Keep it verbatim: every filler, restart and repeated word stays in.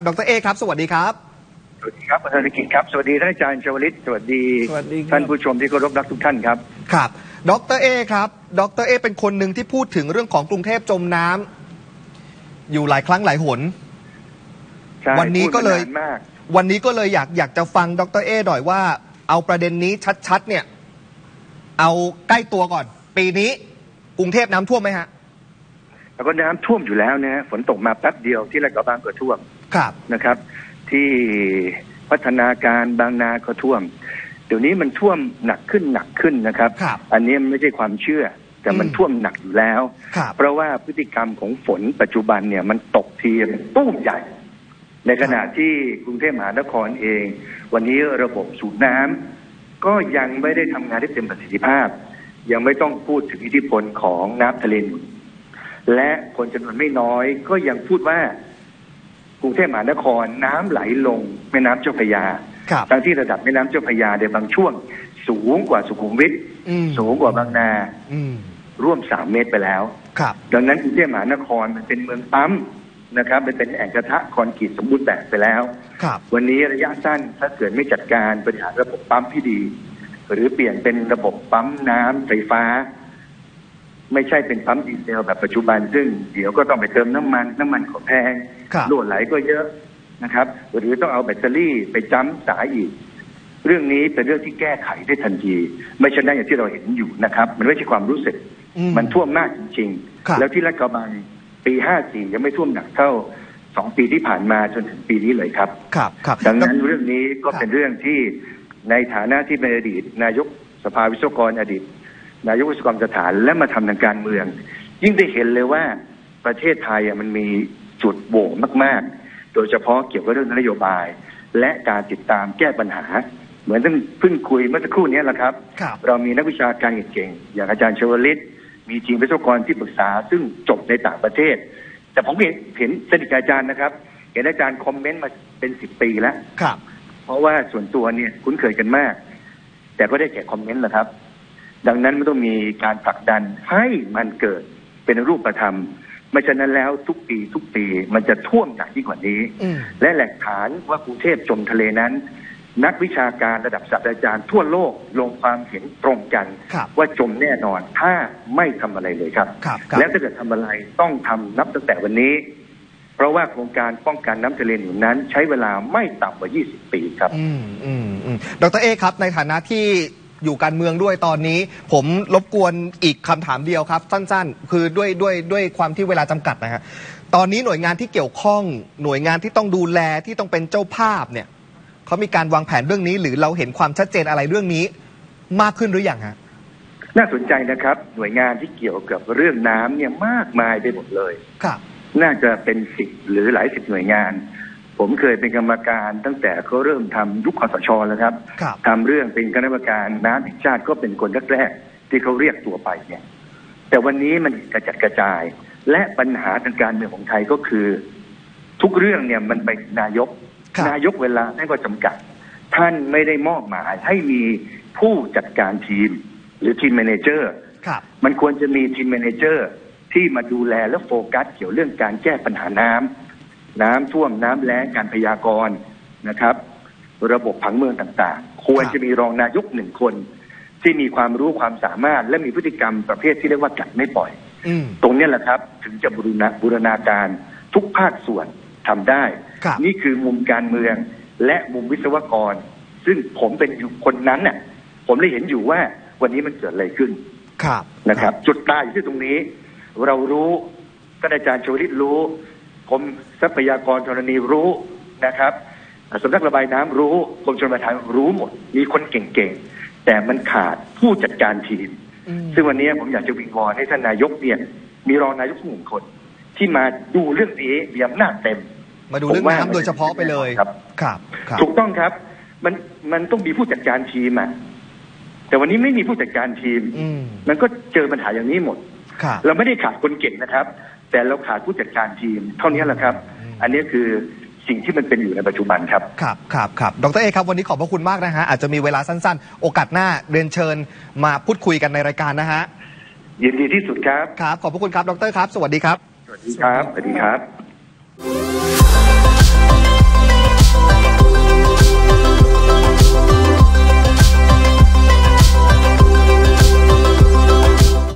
ดร.เอครับสวัสดีครับสวัสดีครับอาจารย์ลิขิตครับสวัสดีท่านอาจารย์ชวลิตสวัสดีท่านผู้ชมที่เคารพรักทุกท่านครับครับดร.เอครับดร.เอเป็นคนหนึ่งที่พูดถึงเรื่องของกรุงเทพจมน้ำอยู่หลายครั้งหลายหนวันนี้ก็เลยวันนี้ก็เลยอยากอยากจะฟังดร.เอหน่อยว่าเอาประเด็นนี้ชัดๆเนี่ยเอาใกล้ตัวก่อนปีนี้กรุงเทพน้ำท่วมไหมฮะแล้วก็น้ำท่วมอยู่แล้วนะฝนตกมาแป๊บเดียวที่ลาดกระบังก็ท่วมนะครับที่พัฒนาการบางนาก็ท่วมเดี๋ยวนี้มันท่วมหนักขึ้นหนักขึ้นนะครับอันนี้ไม่ใช่ความเชื่อแต่มันท่วมหนักอยู่แล้วเพราะว่าพฤติกรรมของฝนปัจจุบันเนี่ยมันตกทีตุ้มใหญ่ในขณะที่กรุงเทพมหานครเองวันนี้ระบบสูบน้ำก็ยังไม่ได้ทำงานได้เต็มประสิทธิภาพยังไม่ต้องพูดถึงอิทธิพลของน้ำทะเลหนุนและคนจำนวนไม่น้อยก็ยังพูดว่ากรุงเทพมหานครน้ำไหลลงแม่น้ำเจ้าพระยาทั้งที่ระดับแม่น้ำเจ้าพระยาในบางช่วงสูงกว่าสุขุมวิทสูงกว่าบางนาร่วมสามเมตรไปแล้วดังนั้นกรุงเทพมหานครมันเป็นเมืองปั๊มนะครับมันเป็นแอ่งกระทะคอนกรีตสมบูรณ์แบบไปแล้ววันนี้ระยะสั้นถ้าเกิดไม่จัดการบริหารระบบปั๊มที่ดีหรือเปลี่ยนเป็นระบบปั๊มน้ำไฟฟ้าไม่ใช่เป็นปั๊มดีเซลแบบปัจจุบันซึ่งเดี๋ยวก็ต้องไปเติมน้ำมันน้ำมันก็แพงรั่วไหลก็เยอะนะครับหรือต้องเอาแบตเตอรี่ไปจ้ำสายอีกเรื่องนี้เป็นเรื่องที่แก้ไขได้ทันทีไม่ใช่ได้อย่างที่เราเห็นอยู่นะครับมันไม่ใช่ความรู้สึกมันท่วมมากจริงๆแล้วที่ลาดกระบังปีห้าสี่ยังไม่ท่วมหนักเท่าสองปีที่ผ่านมาจนถึงปีนี้เลยครับดังนั้นเรื่องนี้ก็เป็นเรื่องที่ในฐานะที่เป็นอดีตนายกสภาวิศวกรอดีตนายกวิศวกรรมสถานและมาทำทางการเมืองยิ่งได้เห็นเลยว่าประเทศไทยมันมีจุดโหว่มากๆโดยเฉพาะเกี่ยวกับเรื่องนโยบายและการติดตามแก้ปัญหาเหมือนที่เพิ่งคุยเมื่อสักครู่นี้แหละครับเรามีนักวิชาการเก่งๆอย่างอาจารย์ชวลิตมีทีมวิศวกรที่ปรึกษาซึ่งจบในต่างประเทศแต่ผมเห็นเห็นสนิทกับอาจารย์นะครับเห็นอาจารย์คอมเมนต์มาเป็นสิบปีแล้วเพราะว่าส่วนตัวเนี่ยคุ้นเคยกันมากแต่ก็ได้แค่คอมเมนต์แหละครับดังนั้นไม่ต้องมีการผลักดันให้มันเกิดเป็นรูปธรรมไม่ฉะนั้นแล้วทุกปีทุกปีมันจะท่วมหนักยิ่งกว่านี้และแหล่งฐานว่ากรุงเทพจมทะเลนั้นนักวิชาการระดับศาสตราจารย์ทั่วโลกลงความเห็นตรงกันว่าจมแน่นอนถ้าไม่ทำอะไรเลยครับและถ้าเกิดทำอะไรต้องทำนับตั้งแต่วันนี้เพราะว่าโครงการป้องกันน้ำทะเลหนุนนั้นใช้เวลาไม่ต่ำกว่ายี่สิบปีครับอืมอืมอืมดร.เอครับในฐานะที่อยู่การเมืองด้วยตอนนี้ผมรบกวนอีกคำถามเดียวครับสั้นๆคือด้วยด้วยด้วยความที่เวลาจำกัดนะฮะตอนนี้หน่วยงานที่เกี่ยวข้องหน่วยงานที่ต้องดูแลที่ต้องเป็นเจ้าภาพเนี่ยเขามีการวางแผนเรื่องนี้หรือเราเห็นความชัดเจนอะไรเรื่องนี้มากขึ้นหรือยังฮะน่าสนใจนะครับหน่วยงานที่เกี่ยวกับเรื่องน้ำเนี่ยมากมายไปหมดเลยครับน่าจะเป็นสิบหรือหลายสิบหน่วยงานผมเคยเป็นกรรมการตั้งแต่เขาเริ่มทำยุคคสช.แล้วครับทำเรื่องเป็นคณะกรรมการน้ำแห่งชาติก็เป็นคนแรกๆที่เขาเรียกตัวไปเนี่ยแต่วันนี้มันกระจัดกระจายและปัญหาทางการเมืองของไทยก็คือทุกเรื่องเนี่ยมันไปนายกนายกเวลาท่านก็จำกัดท่านไม่ได้มอบหมายให้มีผู้จัดการทีมหรือทีมแมเนเจอร์มันควรจะมีทีมแมเนเจอร์ที่มาดูแลและโฟกัสเกี่ยวเรื่องการแก้ปัญหาน้ำน้ำท่วมน้ำแล้งการพยากรณ์นะครับระบบผังเมืองต่างๆควรจะมีรองนายกหนึ่งคนที่มีความรู้ความสามารถและมีพฤติกรรมประเภทที่เรียกว่ากัดไม่ปล่อยตรงนี้แหละครับถึงจะบูรณาบูรณาการทุกภาคส่วนทำได้นี่คือมุมการเมืองและมุมวิศวกรซึ่งผมเป็นอยู่คนนั้นน่ะผมได้เห็นอยู่ว่าวันนี้มันเกิดอะไรขึ้นนะครับจุดตายอยู่ที่ตรงนี้เรารู้ท่านอาจารย์ชวลิตรู้กรมทรัพยากรธรณีรู้นะครับสำนักระบายน้ำรู้กรมชลประทานรู้หมดมีคนเก่งๆแต่มันขาดผู้จัดการทีมซึ่งวันนี้ผมอยากจะวิงวอนให้ท่านนายกเนี่ยมีรองนายกหนึ่งคนที่มาดูเรื่องนี้มีอำนาจเต็มมาดูเรื่องน้ำโดยเฉพาะไปเลยครับครับถูกต้องครับมันมันต้องมีผู้จัดการทีมอ่ะแต่วันนี้ไม่มีผู้จัดการทีมมันก็เจอปัญหาอย่างนี้หมดเราไม่ได้ขาดคนเก่งนะครับแต่เราขาดผู้จัดการทีมเท่านี้แหละครับอันนี้คือสิ่งที่มันเป็นอยู่ในปัจจุบันครับครับครับครับดร.เอครับวันนี้ขอบพระคุณมากนะฮะอาจจะมีเวลาสั้นๆโอกาสหน้าเรียนเชิญมาพูดคุยกันในรายการนะฮะยินดีที่สุดครับครับขอบพระคุณครับดร.ครับสวัสดีครับสวัสดีครับสวัสดีครับ